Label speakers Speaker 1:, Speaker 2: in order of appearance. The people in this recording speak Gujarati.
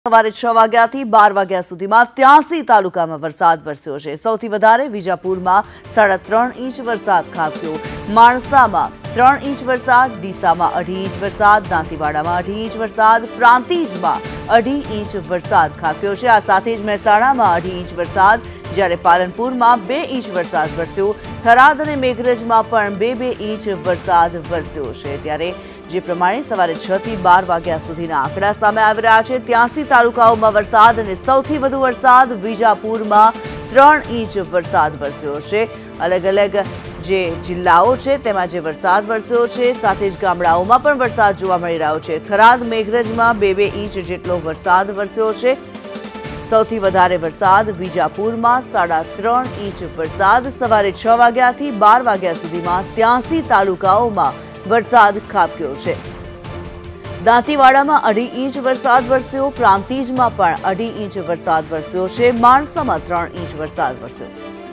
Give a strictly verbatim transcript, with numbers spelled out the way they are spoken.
Speaker 1: સવારે છ વાગ્યાથી બાર વાગ્યા સુધીમાં ત્યાસી તાલુકામાં વરસાદ વરસ્યો છે। સૌથી વધારે વિજાપુરમાં સાડા ત્રણ ઇંચ વરસાદ ખાબક્યો, માણસામાં ત્રણ ઇંચ વરસાદ, ડીસામાં અઢી ઇંચ વરસાદ, દાંતીવાડામાં અઢી ઇંચ વરસાદ, પ્રાંતિજમાં અઢી ઇંચ વરસાદ ખાબક્યો છે। આ સાથે જ મહેસાણામાં અઢી ઇંચ વરસાદ, જ્યારે પાલનપુરમાં બે ઇંચ વરસાદ વરસ્યો, થરાદ અને મેઘરજમાં પણ બે બે ઇંચ વરસાદ વરસ્યો છે। ત્યારે જે પ્રમાણે સવારે છ થી બાર વાગ્યા સુધીના આંકડા સામે આવી રહ્યા છે। ત્યાસી તાલુકાઓમાં વરસાદ અને સૌથી વધુ વરસાદ વિજાપુરમાં ત્રણ ઇંચ વરસાદ વરસ્યો છે। અલગ અલગ જે જિલ્લાઓ છે તેમાં જે વરસાદ વરસ્યો છે, સાથે જ ગામડાઓમાં પણ વરસાદ જોવા મળી રહ્યો છે। થરાદ મેઘરજમાં બે બે ઇંચ જેટલો વરસાદ વરસ્યો છે। સૌથી વધારે વરસાદ વિજાપુરમાં સાડા ત્રણ ઇંચ વરસાદ સવારે છ વાગ્યાથી બાર વાગ્યા સુધીમાં ત્યાસી તાલુકાઓમાં વરસાદ ખાબક્યો છે। દાંતીવાડામાં અઢી ઇંચ વરસાદ વરસ્યો, પ્રાંતિજમાં પણ અઢી ઇંચ વરસાદ વરસ્યો છે, માણસામાં ત્રણ ઇંચ વરસાદ વરસ્યો।